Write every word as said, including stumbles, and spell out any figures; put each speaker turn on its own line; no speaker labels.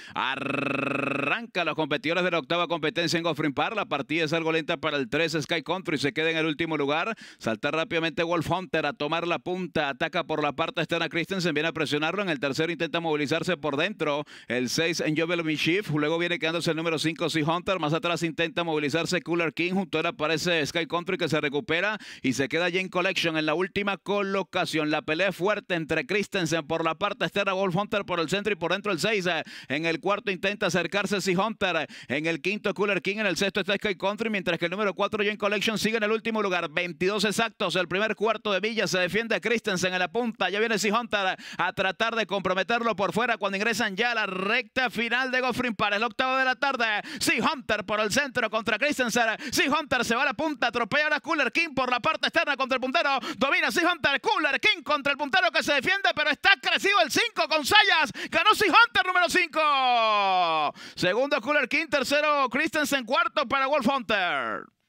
Arranca los competidores de la octava competencia en Goffrin Park. La partida es algo lenta para el tres. Sky Country se queda en el último lugar. Salta rápidamente Wolf Hunter a tomar la punta. Ataca por la parte externa Christensen. Viene a presionarlo. En el tercero intenta movilizarse por dentro. El seis en Jovel Mischief. Luego viene quedándose el número cinco Sea Hunter. Más atrás intenta movilizarse Cooler King. Junto a él aparece Sky Country, que se recupera y se queda Jane Collection en la última colocación. La pelea es fuerte entre Christensen por la parte externa, Wolf Hunter por el centro y por dentro el seis. En el cuarto intenta acercarse Sea Hunter. En el quinto Cooler King. En el sexto está Sky Country, mientras que el número cuatro Jane Collection sigue en el último lugar. veintidós exactos. El primer cuarto de Villa se defiende Christensen en la punta. Ya viene Sea Hunter a tratar de comprometerlo por fuera cuando ingresan ya a la recta final de Goffrin Park. El octavo de la tarde. Sea Hunter por el centro contra Christensen. Sea Hunter se va a la punta. Atropella a Cooler King por la parte externa contra el puntero. Domina Sea Hunter. Cooler King contra el puntero que se defiende, pero está crecido el cinco con Sayas. Ganó Sea Hunter número cinco. Segundo Cooler King. Tercero Christensen. Cuarto para Wolf Hunter.